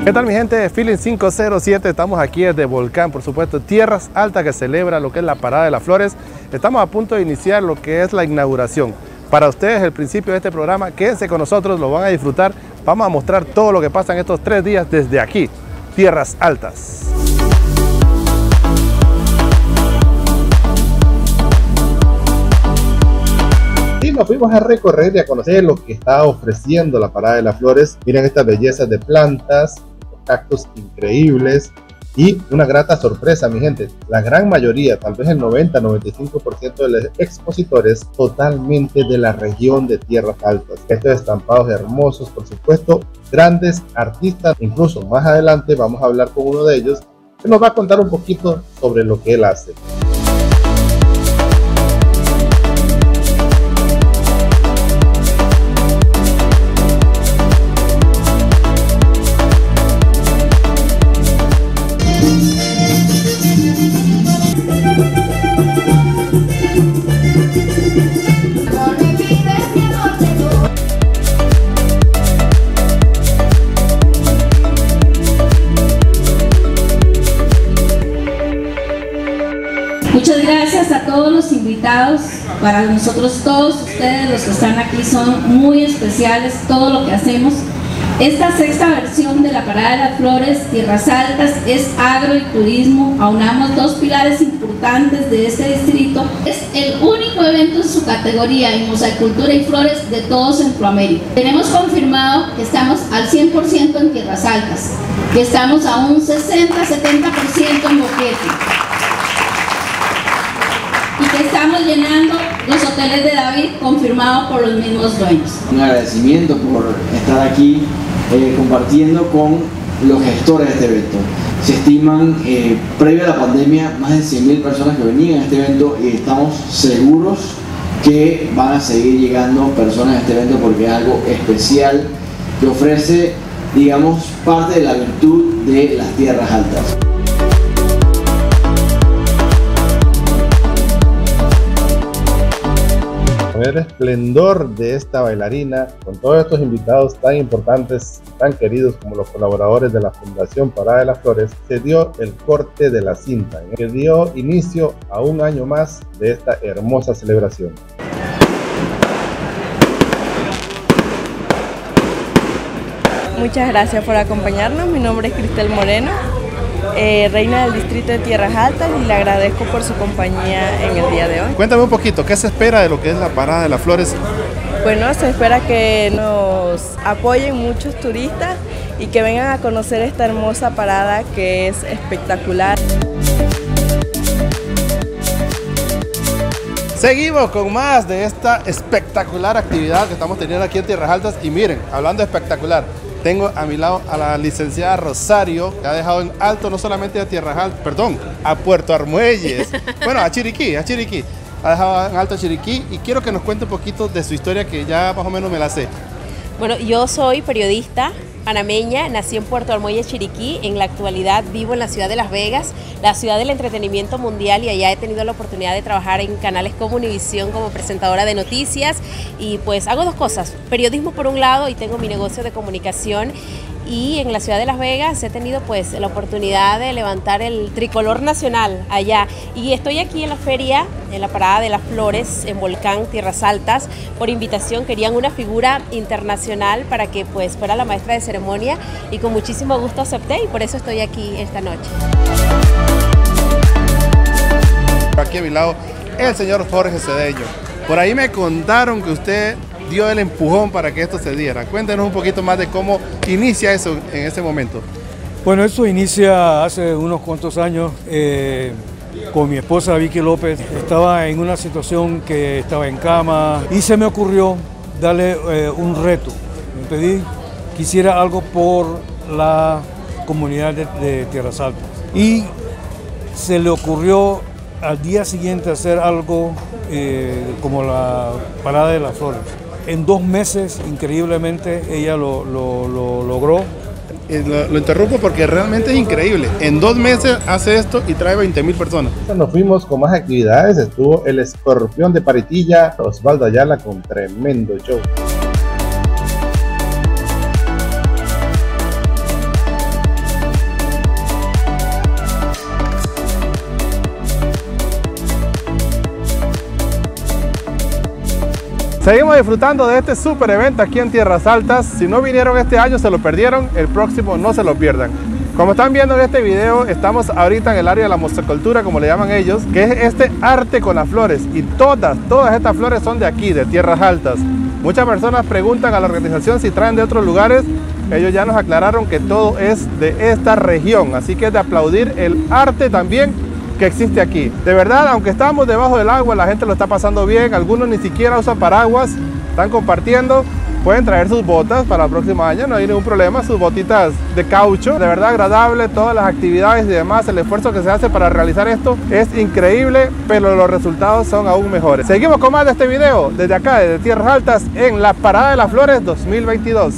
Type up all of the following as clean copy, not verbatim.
¿Qué tal mi gente de Feeling 507? Estamos aquí desde Volcán, por supuesto, Tierras Altas, que celebra lo que es la Parada de las Flores. Estamos a punto de iniciar lo que es la inauguración. Para ustedes el principio de este programa, quédense con nosotros, lo van a disfrutar. Vamos a mostrar todo lo que pasa en estos 3 días desde aquí, Tierras Altas. Y nos fuimos a recorrer y a conocer lo que está ofreciendo la Parada de las Flores. Miren estas bellezas de plantas, cactus increíbles y una grata sorpresa, mi gente. La gran mayoría, tal vez el 90-95% de los expositores totalmente de la región de Tierras Altas. Estos estampados hermosos, por supuesto, grandes artistas. Incluso más adelante vamos a hablar con uno de ellos que nos va a contar un poquito sobre lo que él hace. Muchas gracias a todos los invitados. Para nosotros todos ustedes los que están aquí son muy especiales, todo lo que hacemos. Esta sexta versión de la Parada de las Flores Tierras Altas es agro y turismo. Aunamos dos pilares importantes de este distrito. Es el único evento en su categoría en mosaicultura y flores de todo Centroamérica. Tenemos confirmado que estamos al 100% en Tierras Altas, que estamos a un 60-70% en Boquete, y que estamos llenando los hoteles de David, confirmados por los mismos dueños. Un agradecimiento por estar aquí compartiendo con los gestores de este evento. Se estiman, previo a la pandemia, más de 100.000 personas que venían a este evento y estamos seguros que van a seguir llegando personas a este evento porque es algo especial que ofrece, digamos, parte de la virtud de las Tierras Altas. El esplendor de esta bailarina, con todos estos invitados tan importantes, tan queridos como los colaboradores de la Fundación Parada de las Flores, se dio el corte de la cinta, que dio inicio a un año más de esta hermosa celebración. Muchas gracias por acompañarnos. Mi nombre es Cristel Moreno, reina del distrito de Tierras Altas, y le agradezco por su compañía en el día de hoy. Cuéntame un poquito, ¿qué se espera de lo que es la Parada de las Flores? Bueno, se espera que nos apoyen muchos turistas y que vengan a conocer esta hermosa parada que es espectacular. Seguimos con más de esta espectacular actividad que estamos teniendo aquí en Tierras Altas. Y miren, hablando de espectacular, tengo a mi lado a la licenciada Rosario, que ha dejado en alto no solamente a Tierras Altas, perdón, a Puerto Armuelles, bueno, a Chiriquí, ha dejado en alto a Chiriquí, y quiero que nos cuente un poquito de su historia, que ya más o menos me la sé. Bueno, yo soy periodista panameña, nací en Puerto Armuelles, Chiriquí. En la actualidad vivo en la ciudad de Las Vegas, la ciudad del entretenimiento mundial, y allá he tenido la oportunidad de trabajar en canales como Univisión como presentadora de noticias, y pues hago dos cosas: periodismo por un lado, y tengo mi negocio de comunicación. Y en la ciudad de Las Vegas he tenido pues la oportunidad de levantar el tricolor nacional allá, y estoy aquí en la feria, en la Parada de las Flores en Volcán, Tierras Altas. Por invitación querían una figura internacional para que pues fuera la maestra de ceremonia, y con muchísimo gusto acepté, y por eso estoy aquí esta noche. Aquí a mi lado el señor Jorge Cedeño. Por ahí me contaron que usted dio el empujón para que esto se diera. Cuéntenos un poquito más de cómo inicia eso en ese momento. Bueno, eso inicia hace unos cuantos años con mi esposa Vicky López. Estaba en una situación que estaba en cama y se me ocurrió darle un reto. Me pedí que hiciera algo por la comunidad de Tierras Altas. Y se le ocurrió al día siguiente hacer algo como la Parada de las Flores. En 2 meses, increíblemente, ella lo logró. Lo interrumpo porque realmente es increíble. En 2 meses hace esto y trae 20.000 personas. Nos fuimos con más actividades. Estuvo el Escorpión de Paritilla, Osvaldo Ayala, con tremendo show. Seguimos disfrutando de este super evento aquí en Tierras Altas. Si no vinieron este año se lo perdieron, el próximo no se lo pierdan. Como están viendo en este video, estamos ahorita en el área de la mostricultura, como le llaman ellos, que es este arte con las flores, y todas estas flores son de aquí, de Tierras Altas. Muchas personas preguntan a la organización si traen de otros lugares. Ellos ya nos aclararon que todo es de esta región, así que es de aplaudir el arte también que existe aquí. De verdad, aunque estamos debajo del agua, la gente lo está pasando bien. Algunos ni siquiera usan paraguas, están compartiendo. Pueden traer sus botas para el próximo año, no hay ningún problema, sus botitas de caucho. De verdad agradable, todas las actividades y demás, el esfuerzo que se hace para realizar esto es increíble, pero los resultados son aún mejores. Seguimos con más de este video, desde acá, desde Tierras Altas, en la Parada de las Flores 2022.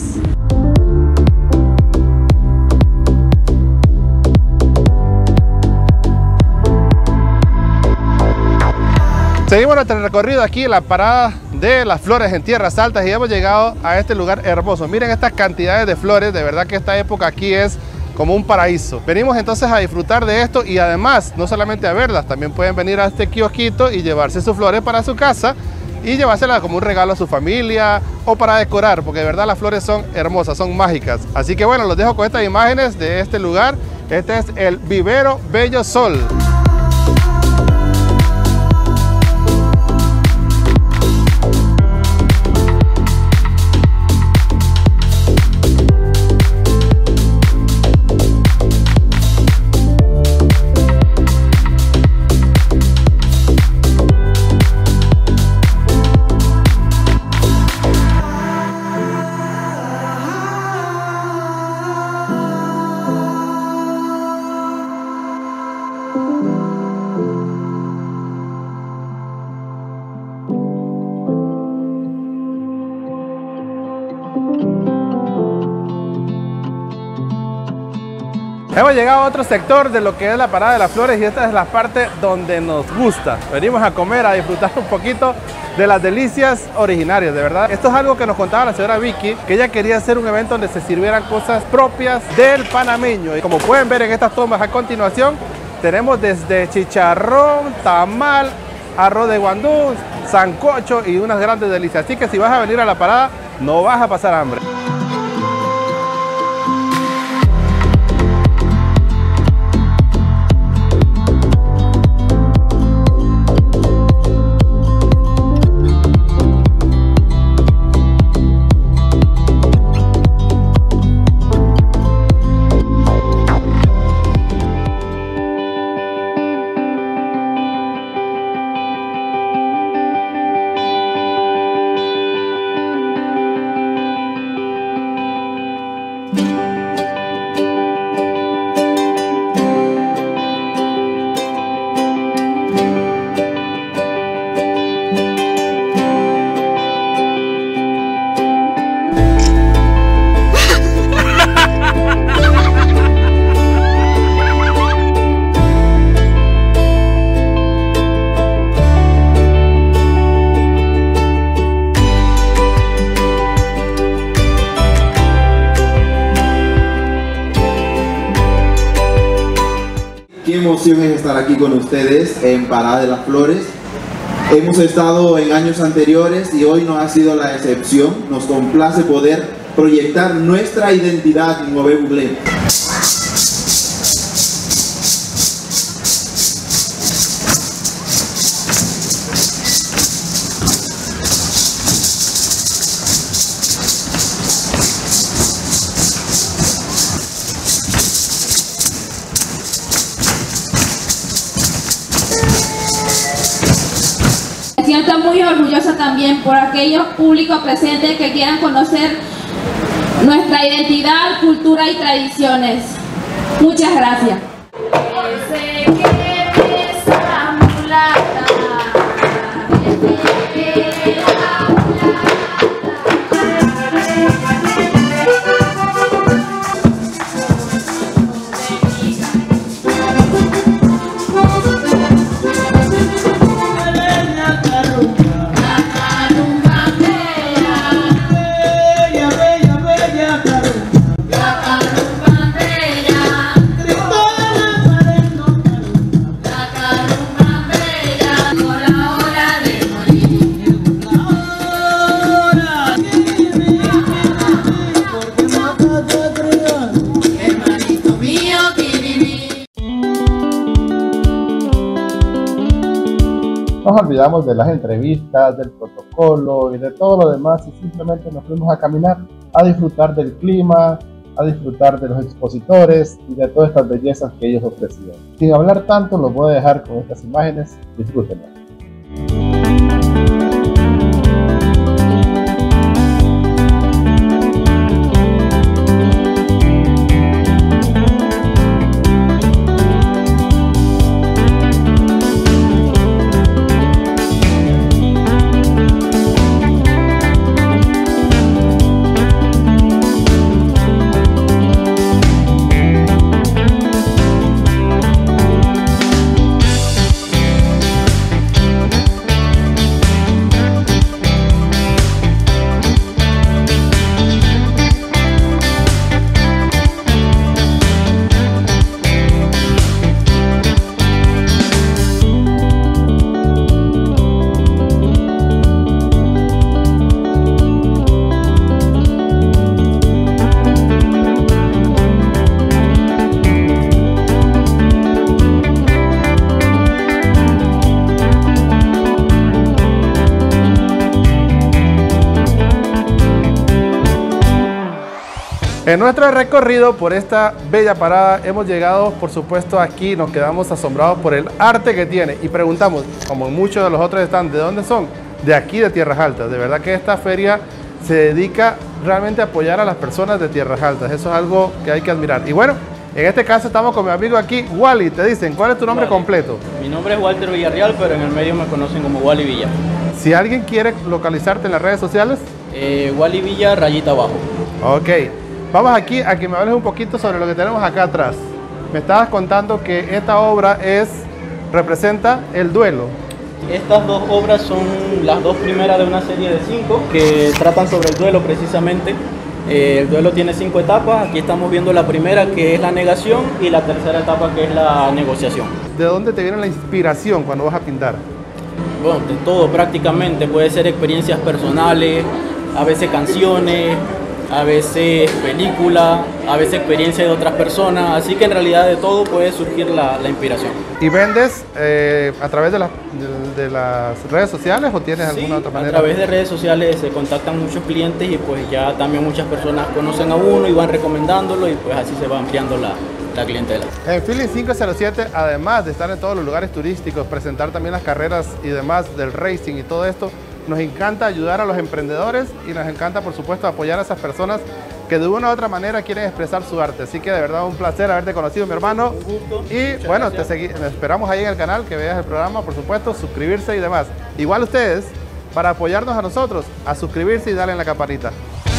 Seguimos nuestro recorrido aquí en la Parada de las Flores en Tierras Altas y hemos llegado a este lugar hermoso. Miren estas cantidades de flores, de verdad que esta época aquí es como un paraíso. Venimos entonces a disfrutar de esto y además, no solamente a verlas, también pueden venir a este kiosquito y llevarse sus flores para su casa y llevárselas como un regalo a su familia o para decorar, porque de verdad las flores son hermosas, son mágicas. Así que bueno, los dejo con estas imágenes de este lugar. Este es el Vivero Bello Sol. Hemos llegado a otro sector de lo que es la Parada de las Flores y esta es la parte donde nos gusta. Venimos a comer, a disfrutar un poquito de las delicias originarias, de verdad. Esto es algo que nos contaba la señora Vicky, que ella quería hacer un evento donde se sirvieran cosas propias del panameño. Y como pueden ver en estas tomas a continuación, tenemos desde chicharrón, tamal, arroz de guandú, sancocho y unas grandes delicias. Así que si vas a venir a la parada, no vas a pasar hambre. Qué emoción es estar aquí con ustedes en Parada de las Flores. Hemos estado en años anteriores y hoy no ha sido la excepción. Nos complace poder proyectar nuestra identidad en Mauvais Buglé. Me siento muy orgullosa también por aquellos públicos presentes que quieran conocer nuestra identidad, cultura y tradiciones. Muchas gracias. nos olvidamos de las entrevistas, del protocolo y de todo lo demás y simplemente nos fuimos a caminar, a disfrutar del clima, a disfrutar de los expositores y de todas estas bellezas que ellos ofrecían. Sin hablar tanto, los voy a dejar con estas imágenes. Disfrútenlas. En nuestro recorrido por esta bella parada hemos llegado, por supuesto, aquí nos quedamos asombrados por el arte que tiene y preguntamos, como muchos de los otros están, ¿de dónde son? De aquí, de Tierras Altas. De verdad que esta feria se dedica realmente a apoyar a las personas de Tierras Altas. Eso es algo que hay que admirar. Y bueno, en este caso estamos con mi amigo aquí, Wally. Te dicen, ¿cuál es tu nombre completo? Mi nombre es Walter Villarreal, pero en el medio me conocen como Wally Villa. Si alguien quiere localizarte en las redes sociales. Wally Villa, rayita abajo. Ok. Vamos aquí a que me hables un poquito sobre lo que tenemos acá atrás. Me estabas contando que esta obra representa el duelo. Estas dos obras son las dos primeras de una serie de 5 que tratan sobre el duelo precisamente. El duelo tiene 5 etapas. Aquí estamos viendo la primera, que es la negación, y la tercera etapa, que es la negociación. ¿De dónde te viene la inspiración cuando vas a pintar? Bueno, de todo prácticamente. Puede ser experiencias personales, a veces canciones, a veces película, a veces experiencia de otras personas, así que en realidad de todo puede surgir la inspiración. ¿Y vendes a través de las redes sociales o tienes alguna otra manera? A través de redes sociales se contactan muchos clientes y pues ya también muchas personas conocen a uno y van recomendándolo y pues así se va ampliando la clientela. En Feeling 507, además de estar en todos los lugares turísticos, presentar también las carreras y demás del racing y todo esto, nos encanta ayudar a los emprendedores y nos encanta, por supuesto, apoyar a esas personas que de una u otra manera quieren expresar su arte. Así que de verdad un placer haberte conocido, mi hermano. Un gusto. Y bueno, te esperamos ahí en el canal, que veas el programa, por supuesto, suscribirse y demás. Igual ustedes, para apoyarnos a nosotros, a suscribirse y darle en la campanita.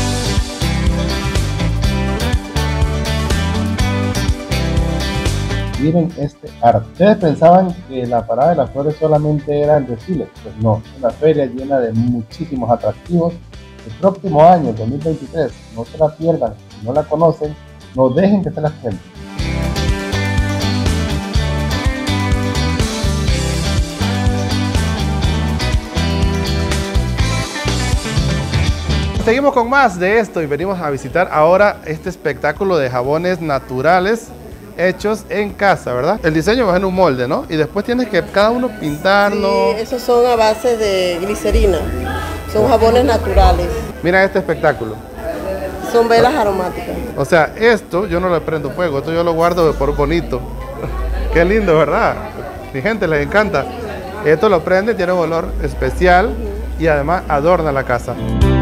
Miren este arte. Ustedes pensaban que la Parada de las Flores solamente era el desfile. Pues no, es una feria llena de muchísimos atractivos. El próximo año, 2023, no se la pierdan. Si no la conocen, no dejen que se las cuenten. Seguimos con más de esto y venimos a visitar ahora este espectáculo de jabones naturales hechos en casa, ¿verdad? El diseño va en un molde, ¿no? Y después tienes que cada uno pintarlo. Sí, esos son a base de glicerina. Son jabones naturales. Mira este espectáculo. Son velas aromáticas. O sea, esto yo no le prendo fuego, esto yo lo guardo por bonito. Qué lindo, ¿verdad? Mi gente les encanta. Esto lo prende, tiene un olor especial y además adorna la casa.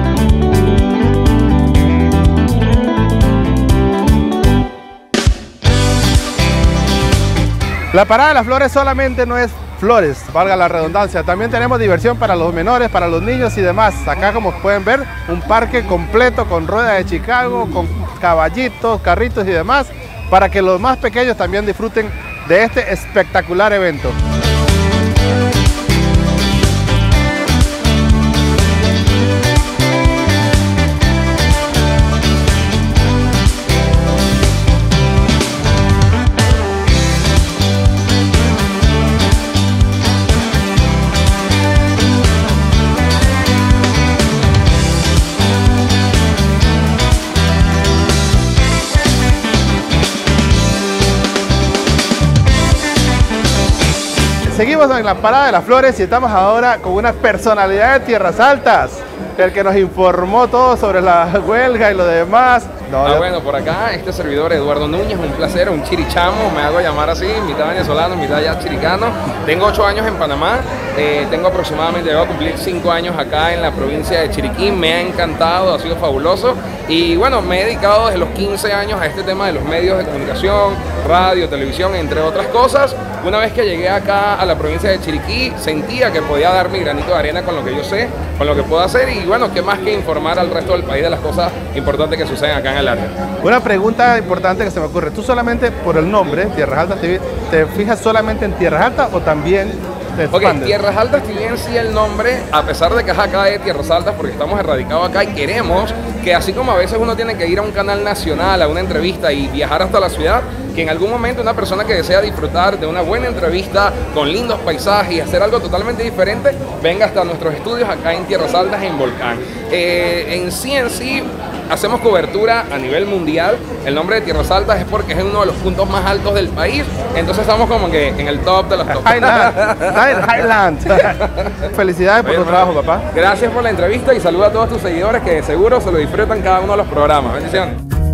La Parada de las Flores solamente no es flores, valga la redundancia. También tenemos diversión para los menores, para los niños y demás. Acá, como pueden ver, un parque completo con ruedas de Chicago, con caballitos, carritos y demás, para que los más pequeños también disfruten de este espectacular evento. Seguimos en la Parada de las Flores y estamos ahora con una personalidad de Tierras Altas, el que nos informó todo sobre la huelga y lo demás. Bueno, por acá, este servidor Eduardo Núñez, un placer, un chirichamo, me hago llamar así, mitad venezolano, mitad ya chiricano. Tengo 8 años en Panamá, tengo aproximadamente, voy a cumplir 5 años acá en la provincia de Chiriquí, me ha encantado, ha sido fabuloso. Y bueno, me he dedicado desde los 15 años a este tema de los medios de comunicación, radio, televisión, entre otras cosas. Una vez que llegué acá a la provincia de Chiriquí, sentía que podía dar mi granito de arena con lo que yo sé, con lo que puedo hacer y bueno, qué más que informar al resto del país de las cosas importantes que suceden acá en el área. Una pregunta importante que se me ocurre, ¿tú solamente por el nombre, Tierras Altas, te fijas solamente en Tierras Altas o también te expandes? Tierras Altas tiene en sí el nombre, a pesar de que es acá de Tierras Altas, porque estamos erradicados acá y queremos que así como a veces uno tiene que ir a un canal nacional, a una entrevista y viajar hasta la ciudad, que en algún momento una persona que desea disfrutar de una buena entrevista con lindos paisajes y hacer algo totalmente diferente, venga hasta nuestros estudios acá en Tierras Altas, en Volcán. En sí, hacemos cobertura a nivel mundial. El nombre de Tierras Altas es porque es uno de los puntos más altos del país, entonces estamos como que en el top de los top. Highland. Felicidades por tu trabajo, papá. Gracias por la entrevista y saluda a todos tus seguidores que seguro se lo disfrutan cada uno de los programas. Bendiciones.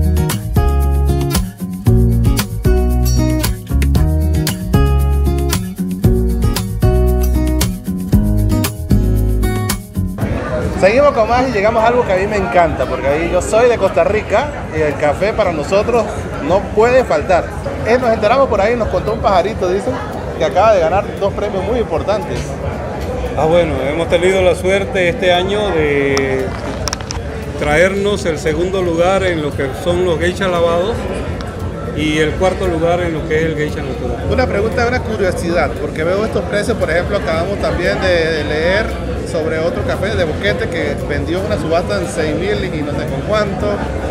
Seguimos con más y llegamos a algo que a mí me encanta, porque ahí yo soy de Costa Rica y el café para nosotros no puede faltar. Nos enteramos por ahí, nos contó un pajarito, dicen, que acaba de ganar 2 premios muy importantes. Bueno, hemos tenido la suerte este año de traernos el 2º lugar en lo que son los geishas lavados y el 4º lugar en lo que es el geisha natural. Una pregunta, una curiosidad, porque veo estos precios, por ejemplo, acabamos también de leer sobre otro café de Boquete que vendió una subasta en 6.000 y no sé con cuánto.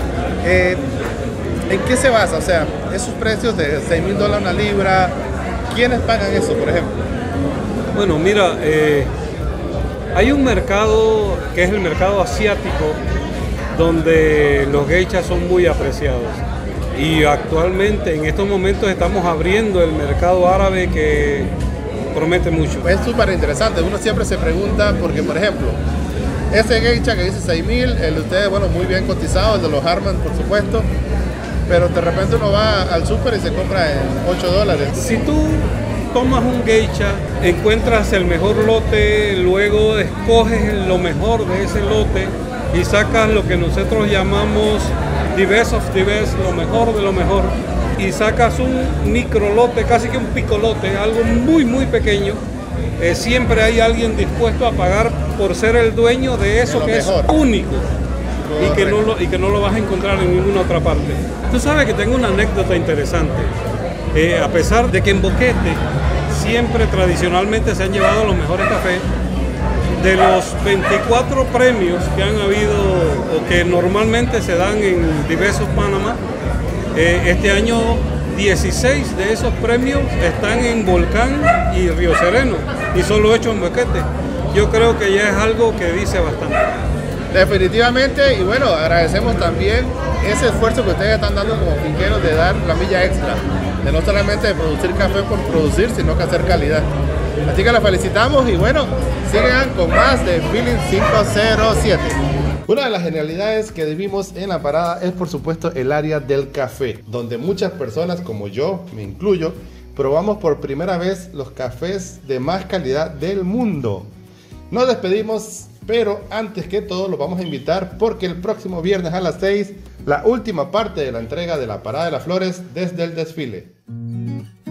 ¿En qué se basa? O sea, esos precios de $6.000 una libra, ¿quiénes pagan eso, por ejemplo? Bueno, mira, hay un mercado que es el mercado asiático donde los geishas son muy apreciados. Y actualmente, en estos momentos, estamos abriendo el mercado árabe que promete mucho. Es súper interesante, uno siempre se pregunta, porque por ejemplo, ese geisha que dice 6.000, el de ustedes, bueno, muy bien cotizado, el de los Harman, por supuesto, pero de repente uno va al súper y se compra en $8. Si tú tomas un geisha, encuentras el mejor lote, luego escoges lo mejor de ese lote y sacas lo que nosotros llamamos the best of the best, lo mejor de lo mejor, y sacas un micro lote, casi que un picolote, algo muy pequeño, siempre hay alguien dispuesto a pagar por ser el dueño de eso que es único y que no lo vas a encontrar en ninguna otra parte. Tú sabes que tengo una anécdota interesante. A pesar de que en Boquete siempre tradicionalmente se han llevado los mejores cafés, de los 24 premios que han habido o que normalmente se dan en diversos Panamá, este año 16 de esos premios están en Volcán y Río Sereno y solo hecho en Boquete. Yo creo que ya es algo que dice bastante. Definitivamente, y bueno, agradecemos también ese esfuerzo que ustedes están dando como finqueros de dar la milla extra, de no solamente de producir café por producir, sino que hacer calidad. Así que la felicitamos y bueno, sigan con más de Feeling 507. Una de las genialidades que vivimos en la parada es por supuesto el área del café, donde muchas personas como yo, me incluyo, probamos por primera vez los cafés de más calidad del mundo. Nos despedimos, pero antes que todo los vamos a invitar porque el próximo viernes a las 6, la última parte de la entrega de la Parada de las Flores desde el desfile.